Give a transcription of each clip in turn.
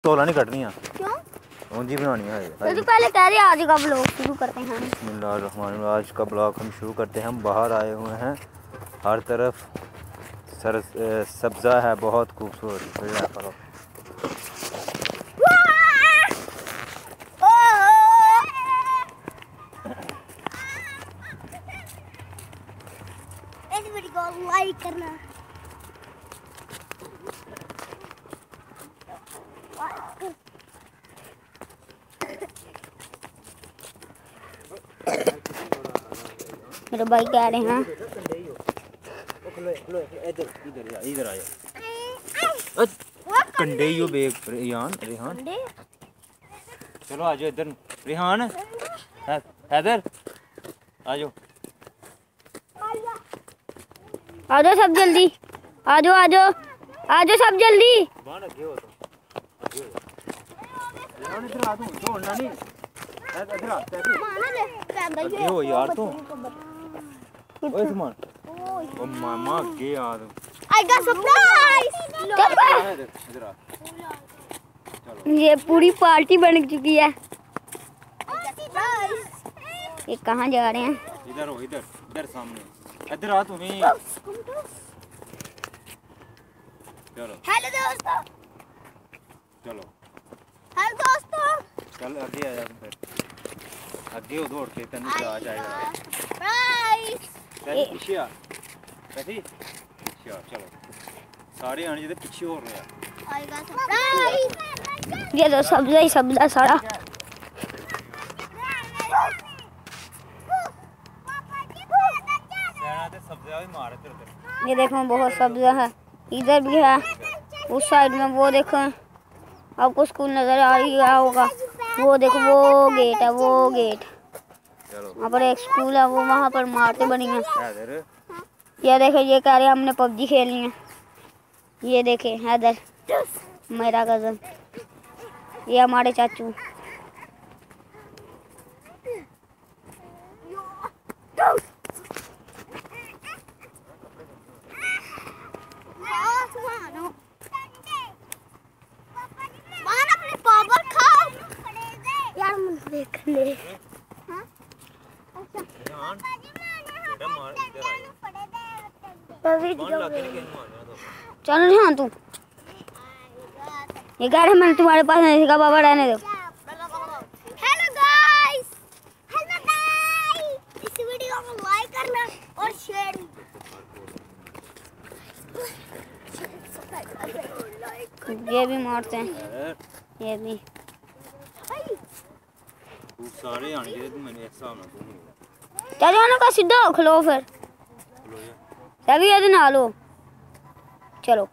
तोला नहीं कटनी क्यों? ऊंजी बनानी है। तो पहले कह रहे आज का ब्लॉग शुरू करते हैं। बिस्मिल्लाहिर्रहमानिर्रहीम। आज का ब्लॉग हम शुरू करते हैं। हम बाहर आए हुए हैं, हर तरफ सब्ज़ा है, बहुत खूबसूरत। इस वीडियो को लाइक करना। मेरे भाई कह रहे हैं इधर आ जाओ। कंडे यो बेग रेहान चलो आ जाओ इधर। रेहान हैदर आ जाओ। आ जाओ सब जल्दी, आ जाओ आ जाओ आ जाओ सब जल्दी। हो यार तू ओए सुमन ओ मामा के यार आई गॉट सरप्राइज। इधर आ। ये पूरी पार्टी बन चुकी है। ये कहाँ जा रहे हैं? इधर हो, इधर सामने इधर आ तुम्हें। चलो हेलो दोस्तों, चलो हेलो दोस्तों। चल आगे आ जा। फिर आगे हो दौड़ के तेन आ जाएगा। पीछे आ कैसी पीछे आ। चलो सारे आने जिधर पीछे हो रहे हैं। ये तो सब्जा ही सब्जा सारा। ये देखो बहुत सब्जा है, इधर भी है, उस साइड में वो देखो। आपको स्कूल नजर आ ही गया होगा। वो देखो वो गेट है, वो गेट। वहाँ पर एक स्कूल है, वो वहाँ पर इमारतें बनी हैं। ये देखो ये कह रहे हैं हमने पबजी खेलनी है। ये देखे हैदर मेरा कज़न, ये हमारे चाचू। यार मुझे देख ले। चलो हाँ तू ये गाड़ी मैंने तुम्हारे पास नहीं सीखा, बाबा रहने दो। हेलो गाइस, इस वीडियो को लाइक करना और शेयर। ये भी मारते हैं, ये भी सारे आने मैंने एक हिसाब ना चलो ना का सीधा खलो फिर सभी ये ना लो। चलो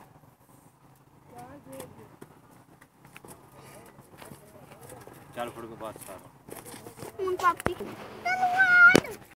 चल फुट के पास सारा।